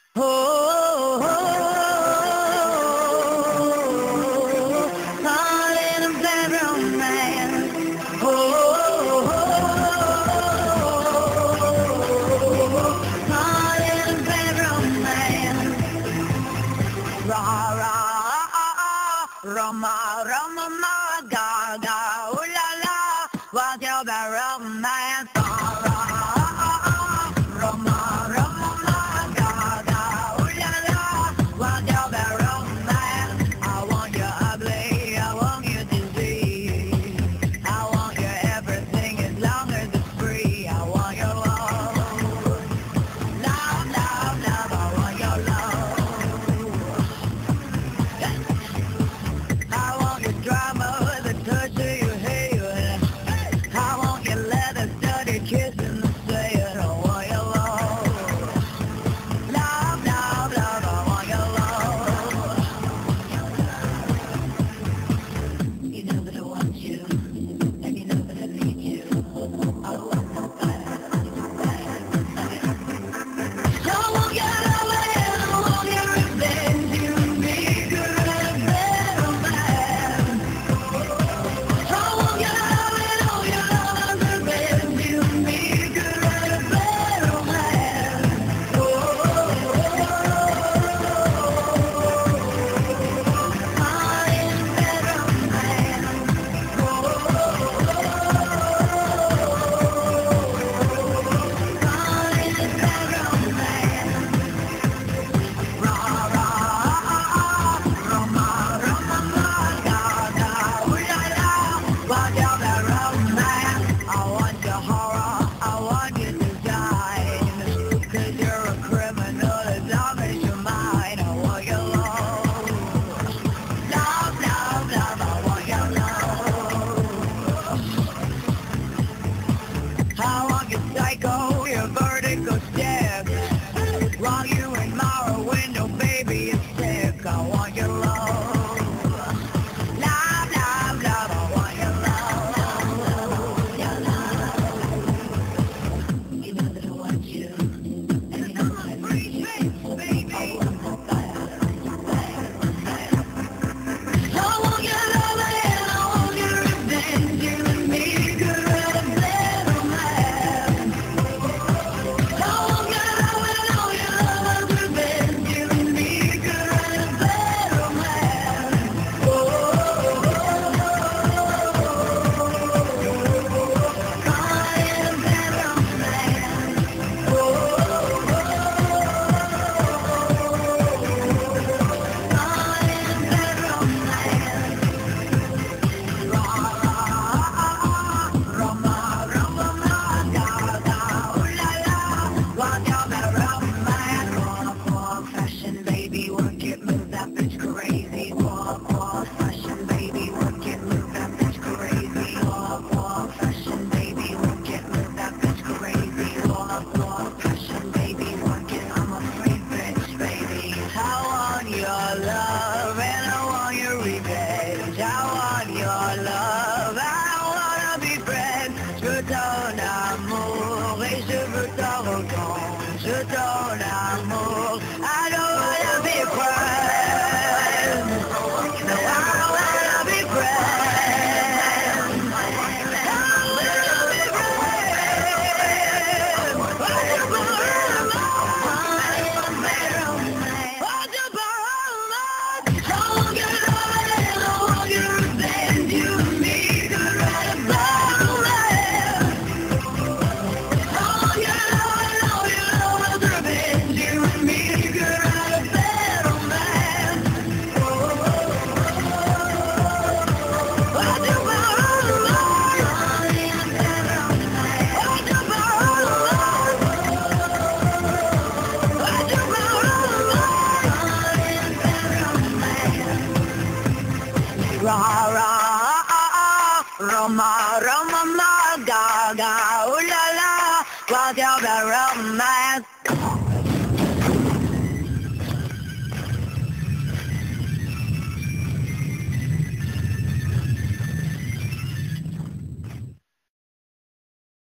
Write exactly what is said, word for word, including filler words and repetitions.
Oh, oh, oh, caught in a bad romance. Oh, oh, oh, caught in a bad romance. Ra ra ah, Rama Rama ma ga ga ooh la la, what's your bad romance? Ra ra ah, Rama Rama ma ga ga ooh la la, what's your bad romance? I want you ugly, I want you disease, I want you everything as long as it's free. I want your love, love, love, love. I want your love. I want your drama with a touch of your hair. I want your leather studded kiss in the sand. I want your love. Love, love, love. I want your love. You know that I want you, and you know that I need you. I want somebody. I want your love and I want your revenge. You and me could have been a man. I want your love and all your love's revenge. You and me could have been a man. Oh, oh, oh, I am better man. Oh, oh, I am better man. Ra ra Rama Rama ma ga ga ooh la la, what's your bad romance? I want your horror, I want your design, 'cause you're a criminal as long as you're mine. I want your love, love, love, love. I want your love. I want your psycho, your vertical step. While you admire a window, baby, it's sick. I want your love. Love, love, love. I want your love. Your love. You know that I want you. And you know that I need you. Baby. I want somebody. I want your love and I want your revenge. You and me could have been a man. I want your love and all your love's revenge. You and me could have been a man. Oh, oh, oh, I am better man. Oh, oh, oh, I am better man. Ra ra Rama Rama ma ga ga ooh la la, what's your bad romance? Walk, walk, fashion, baby, work it, move that bitch crazy. Walk, walk, fashion, baby, work it, move that bitch crazy. Walk, walk, fashion, baby, work it, move that bitch crazy. Walk, walk, fashion, baby, work it. I'm a free bitch, baby. I want your love and I want your revenge. I want your love, I wanna be friends. Je ton amour et je veux ton regard. Je ton amour